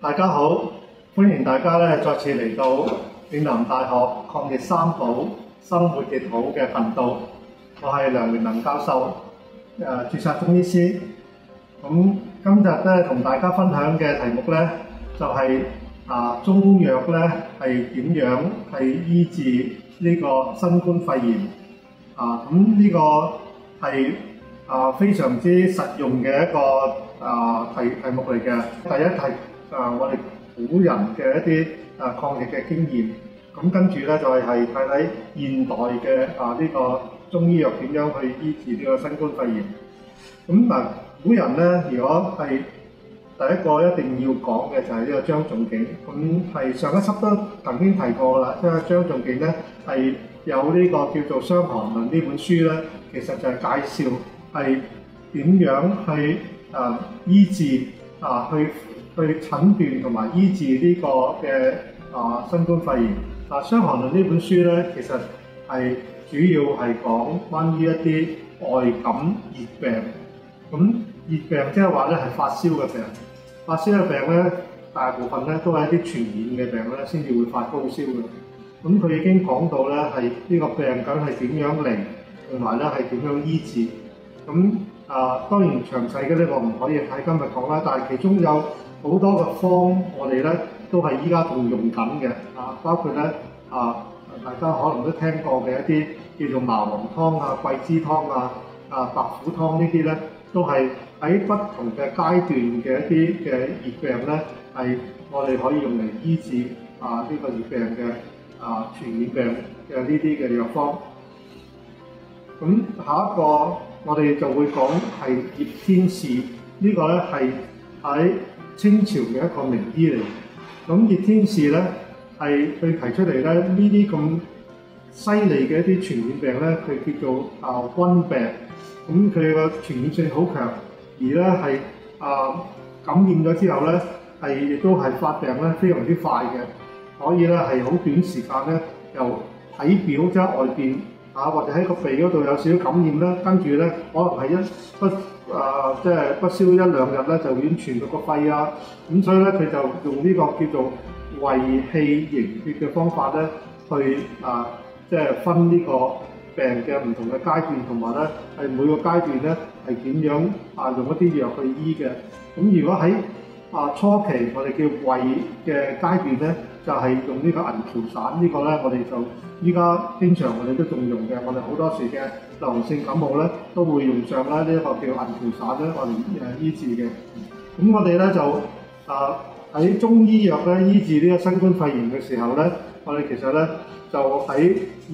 大家好，歡迎大家再次嚟到嶺南大學抗疫三寶生活極好嘅頻道。我係梁榮能教授，註冊中醫師。咁今日同大家分享嘅題目就係中藥係點樣醫治呢個新冠肺炎。咁呢個係非常之實用嘅一個題目嚟嘅。第一題我哋古人嘅一啲抗疫嘅經驗。咁跟住就係睇睇現代嘅呢個中醫藥點樣去醫治呢個新冠肺炎。咁古人如果係第一個一定要講嘅就係呢個張仲景。咁係上一輯都曾經提過啦，即係張仲景係有呢個叫做《傷寒論》呢本書其實就係介紹係點樣去醫治去診斷同埋醫治呢個嘅新冠肺炎。《傷寒論》呢本書其實係主要係講關於一啲外感熱病。咁熱病即係話係發燒嘅病。發燒嘅病大部分都係一啲傳染嘅病先至會發高燒嘅。咁佢已經講到係呢個病究竟係點樣嚟，同埋係點樣醫治。咁當然詳細嘅呢個唔可以喺今日講啦，但係其中有好多嘅方我哋都係依家仲用緊嘅。包括大家可能都聽過嘅一啲叫做麻黃湯桂枝湯白虎湯呢啲都係喺不同嘅階段嘅一啲嘅熱病係我哋可以用嚟醫治呢個熱病嘅傳染病嘅呢啲嘅藥方。咁下一個我哋就會講係葉天士。呢個係喺清朝嘅一個名醫嚟。咁葉天士係佢提出嚟呢啲咁犀利嘅一啲傳染病佢叫做瘟病。咁佢個傳染性好強，而係感染咗之後係亦都係發病非常之快嘅，可以係好短時間由體表即係外邊或者喺個鼻嗰度有少少感染跟住可能係即係不消一兩日就已經傳到個肺咁所以佢就用呢個叫做衛氣凝血嘅方法去即係分呢個病嘅唔同嘅階段，同埋係每個階段係點樣用一啲藥去醫嘅。咁如果喺初期我哋叫胃嘅階段就係用呢個銀翹散。呢個我哋就依家經常我哋都仲用嘅。我哋好多時嘅流行性感冒都會用上呢一個叫銀翹散我哋醫治嘅。咁我哋就喺中醫藥醫治呢個新冠肺炎嘅時候我哋其實就喺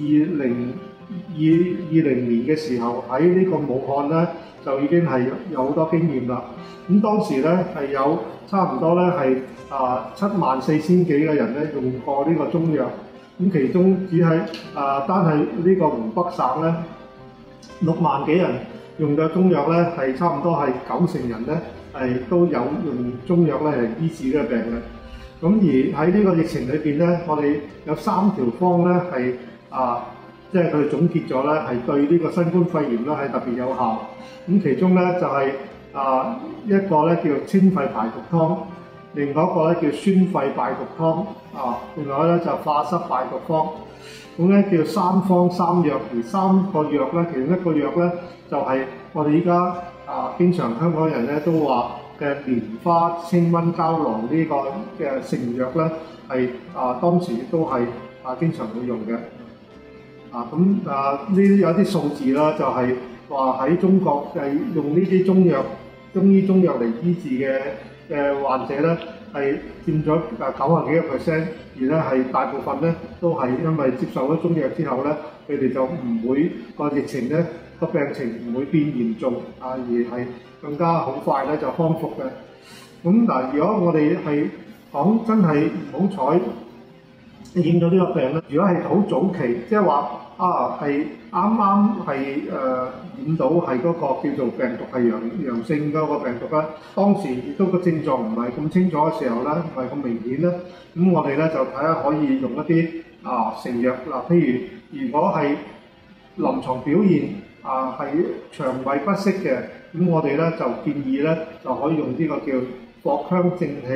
2020年嘅時候喺呢個武漢就已經係有好多經驗啦。咁當時係有差唔多係74000幾嘅人用過呢個中藥。咁其中只係單係呢個湖北省6萬幾人用嘅中藥係差唔多係90%人係都有用中藥係醫治呢個病嘅。咁而喺呢個疫情裏邊我哋有3條方係即係佢哋總結咗係對呢個新冠肺炎係特別有效。咁其中就係一個叫清肺排毒湯，另外一個叫宣肺敗毒湯，另外就化濕敗毒方。咁叫三方三藥，而3個藥其中一個藥就係我哋依家經常香港人都話嘅蓮花清瘟膠囊呢個嘅成藥係當時都係經常會用嘅。咁呢啲有啲數字就係話喺中國用呢啲中醫藥嚟醫治嘅患者係佔咗90幾個%，而係大部分都係因為接受咗中藥之後佢哋就唔會個疫情個病情唔會變嚴重而係更加好快就康復嘅。咁如果我哋係講真係唔好彩染咗呢個病如果係好早期，即係話係啱係染到係嗰個叫做病毒係陽性嗰個病毒當時亦都個症狀唔係咁清楚嘅時候唔係咁明顯咁我哋就睇下可以用一啲成藥譬如果係臨床表現係腸胃不適嘅，咁我哋就建議就可以用呢個叫藿香正氣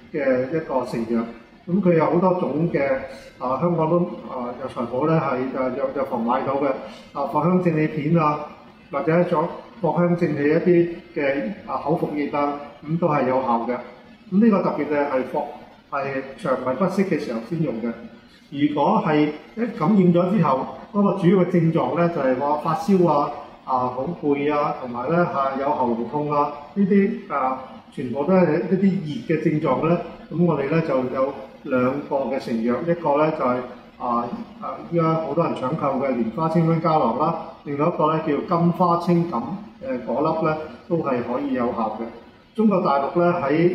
嘅一個成藥。咁佢有好多種嘅香港都藥材鋪咧係藥房買到嘅藿香正氣片啊，或者咗藿香正氣一啲嘅口服液啊，咁都係有效嘅。咁呢個特別嘅係腸胃不適嘅時候先用嘅。如果係一感染咗之後，嗰個主要嘅症狀咧就係話發燒啊、好攰啊，同埋咧有喉嚨痛啊，呢啲全部都係一啲熱嘅症狀咧。咁我哋咧就有兩個嘅成藥，一個咧就係依家好多人搶購嘅蓮花清瘟膠囊啦，另外一個咧叫金花清感果粒咧，都係可以有效嘅。中國大陸咧喺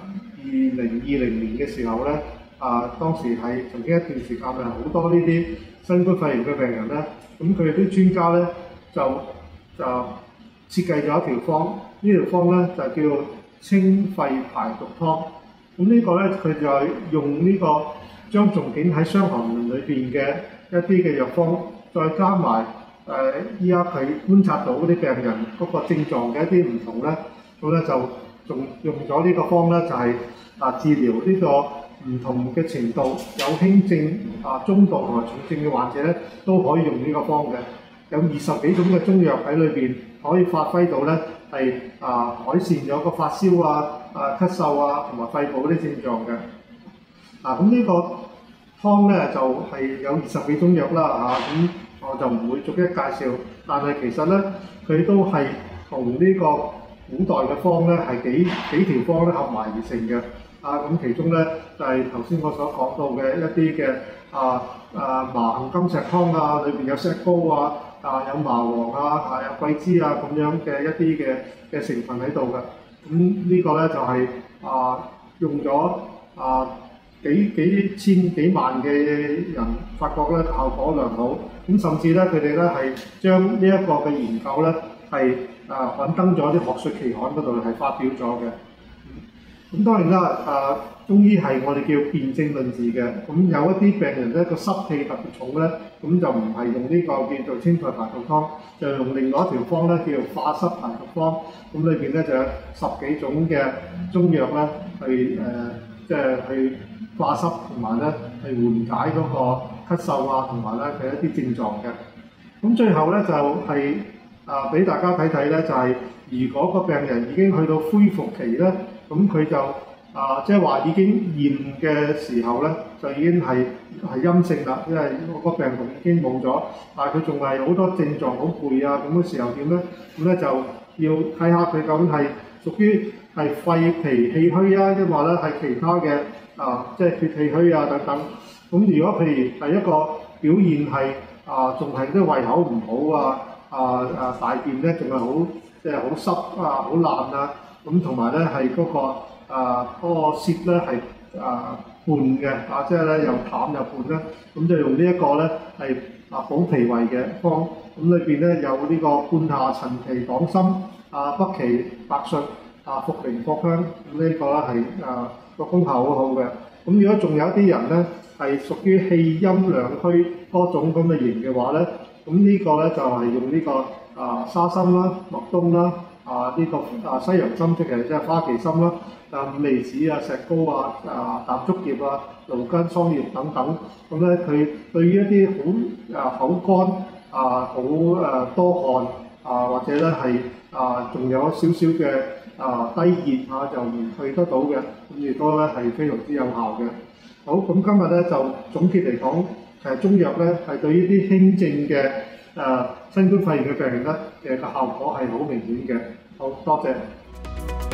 2020年嘅時候咧，當時係曾經一段時間係好多呢啲新冠肺炎嘅病人咧，咁佢哋啲專家咧就設計咗一條方，呢條方咧就叫清肺排毒湯。咁呢個咧佢就係用呢個張仲景喺《傷寒論》裏邊嘅一啲嘅藥方，再加埋依家佢觀察到嗰啲病人嗰個症狀嘅一啲唔同咧，咁咧就仲用咗呢個方咧，就係治療呢個唔同嘅程度，有輕症、中度同埋重症嘅患者咧，都可以用呢個方嘅。有20幾種嘅中藥喺裏邊，可以發揮到咧係改善咗個發燒咳嗽同埋肺部嗰啲症狀嘅。咁呢個湯咧就係有20幾種藥啦咁我就唔會逐一介紹，但係其實咧佢都係同呢個古代嘅方咧係幾條方咧合埋而成嘅。咁其中咧就係頭先我所講到嘅一啲嘅麻杏金石湯裏邊有石膏有麻黃有桂枝咁樣嘅一啲嘅成分喺度嘅。咁呢個咧就係用咗幾千幾萬嘅人發覺咧效果良好。咁甚至咧佢哋咧係將呢一個嘅研究咧係刊登咗啲學術期刊嗰度係發表咗嘅。咁當然啦，中醫係我哋叫辨證論治嘅。咁有一啲病人咧個濕氣特別重咧，咁就唔係用呢個叫做清肺排毒湯，就用另外一條方咧叫做化濕排毒方。咁裏邊咧就有10幾種嘅中藥咧去去化濕同埋咧係緩解嗰個咳嗽同埋咧佢一啲症狀嘅。咁最後咧就係俾大家睇睇咧，就係如果個病人已經去到恢復期咧，咁佢就即係話已經驗嘅時候咧，就已經係陰性啦，因為個病毒已經冇咗，但係佢仲係好多症狀，好攰咁嘅時候點咧？咁咧就要睇下佢究竟係屬於係肺脾氣虛抑或咧係其他嘅即係血氣虛等等。咁如果譬如係一個表現係仲係啲胃口唔好大便咧仲係好即係好濕好爛咁同埋咧係嗰個舌咧係悶嘅即係咧又淡又悶咧，咁就用呢一個咧係補脾胃嘅方。咁裏邊咧有呢個半夏陳皮黨參北芪白術茯苓藿香，咁呢個咧係個功效好好嘅。咁如果仲有一啲人咧係屬於氣陰兩虛多種咁嘅型嘅話咧，咁呢個咧就係用呢個沙參啦、麥冬啦。呢個西洋參即係花旗參啦、五味子石膏淡竹葉蘆根桑葉等等。咁咧佢對於一啲好口乾好多汗或者咧係仲有少少嘅低熱就唔去得到嘅，咁亦都咧係非常之有效嘅。好，咁今日咧就總結嚟講，其實中藥咧係對於啲輕症嘅新冠肺炎嘅病人咧嘅效果係好明顯嘅。好多謝。